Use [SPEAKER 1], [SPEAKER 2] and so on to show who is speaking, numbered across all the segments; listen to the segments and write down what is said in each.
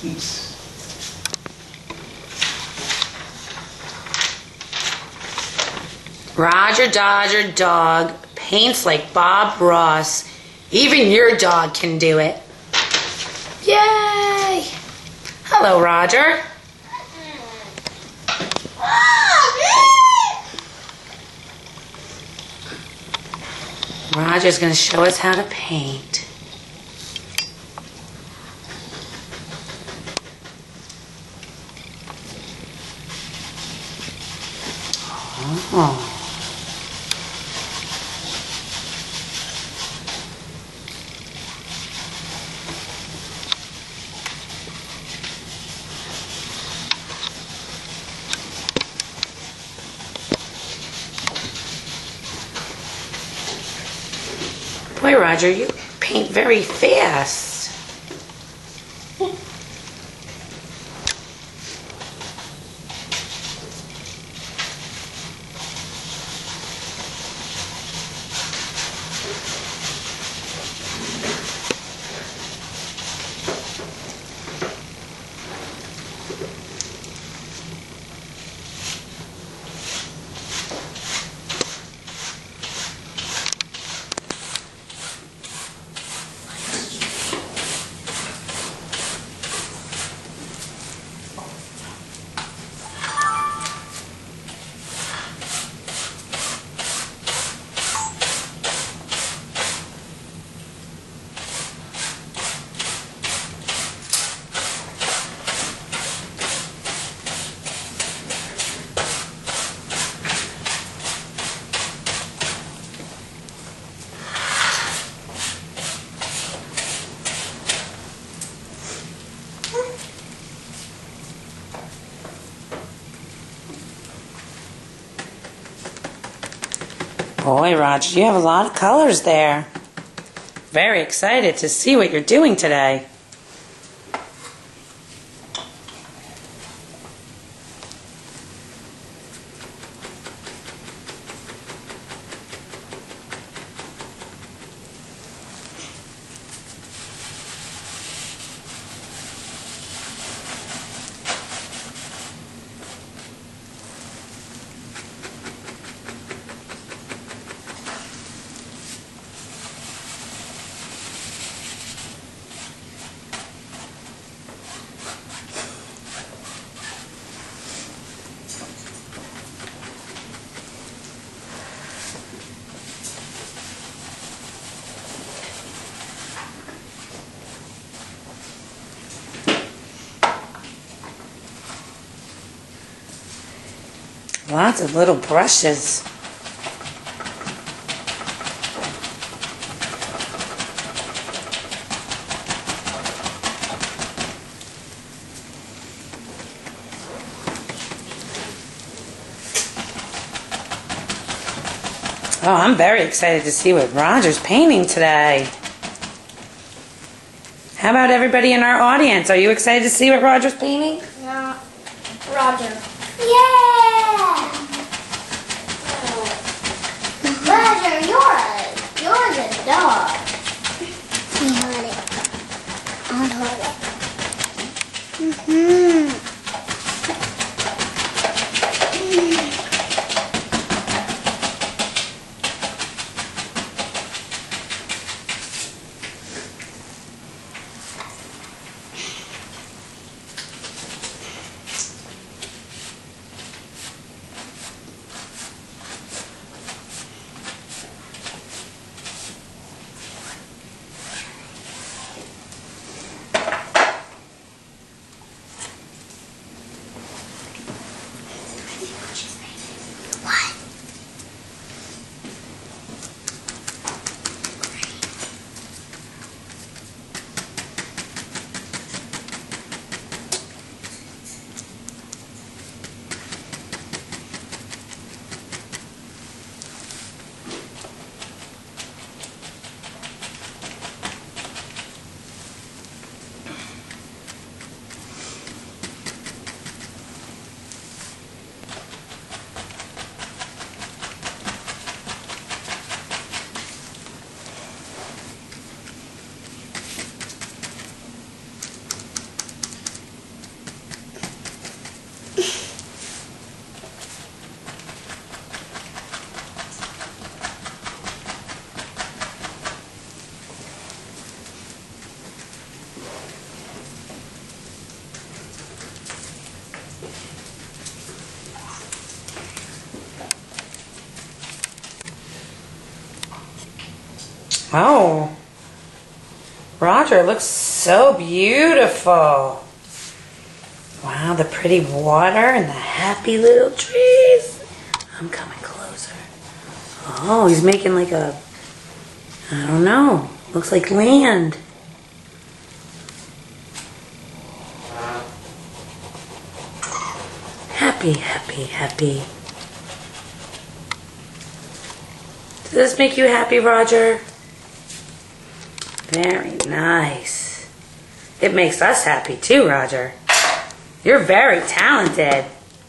[SPEAKER 1] Rodger Dodger Dog paints like Bob Ross. Even your dog can do it. Yay! Hello, Rodger. Rodger's going to show us how to paint. Oh. Boy, Rodger, you paint very fast. Boy, Rodger, you have a lot of colors there. Very excited to see what you're doing today. Lots of little brushes. Oh, I'm very excited to see what Rodger's painting today. How about everybody in our audience? Are you excited to see what Rodger's painting?
[SPEAKER 2] Yeah. Rodger. Yeah! Rodger, you're the dog. Let me hold it. I want to hold it.
[SPEAKER 1] Oh, Rodger, it looks so beautiful. Wow, the pretty water and the happy little trees. I'm coming closer. Oh, he's making like a, I don't know, looks like land. Happy, happy, happy. Does this make you happy, Rodger? Very nice. It makes us happy too, Rodger. You're very talented.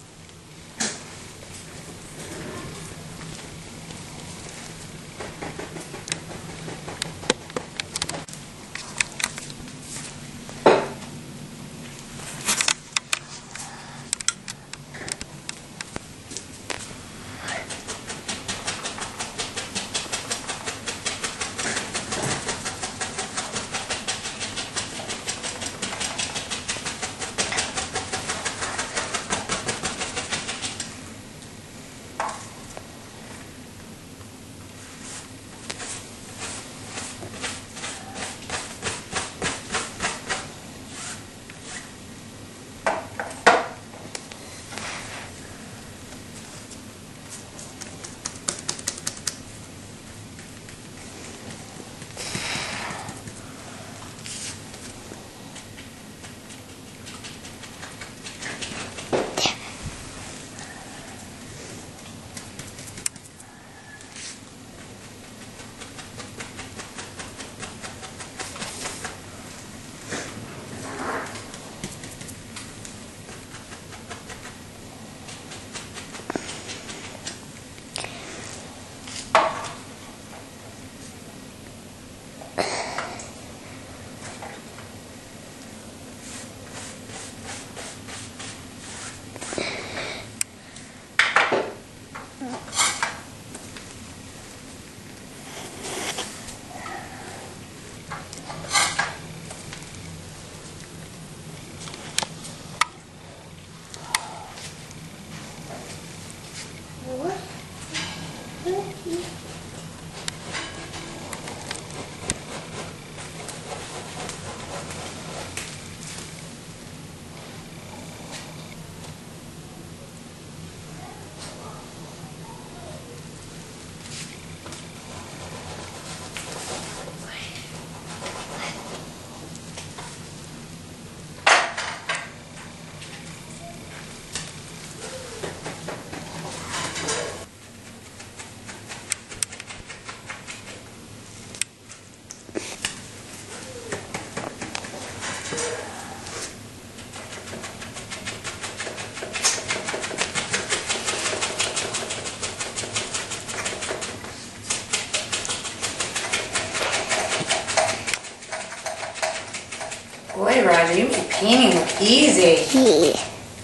[SPEAKER 1] Boy, Rodger, you make painting look easy.
[SPEAKER 2] Yeah.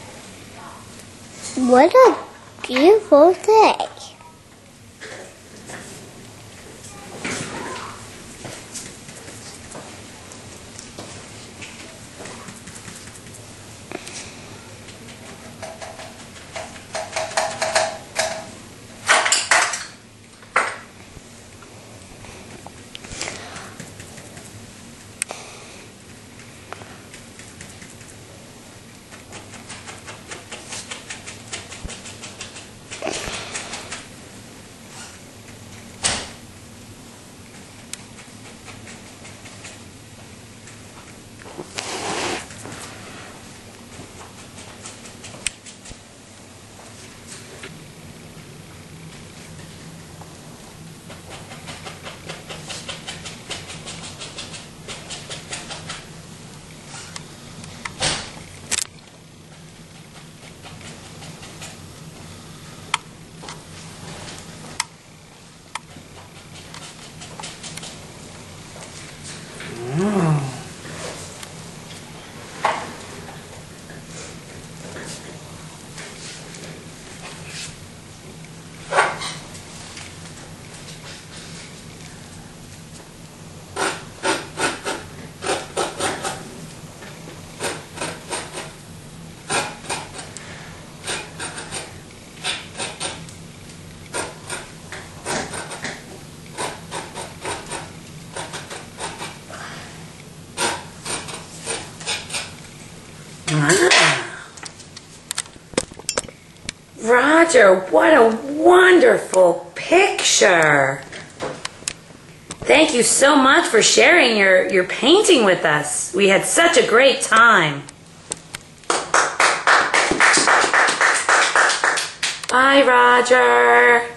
[SPEAKER 2] What a beautiful day.
[SPEAKER 1] Rodger, what a wonderful picture. Thank you so much for sharing your painting with us. We had such a great time. Bye, Rodger.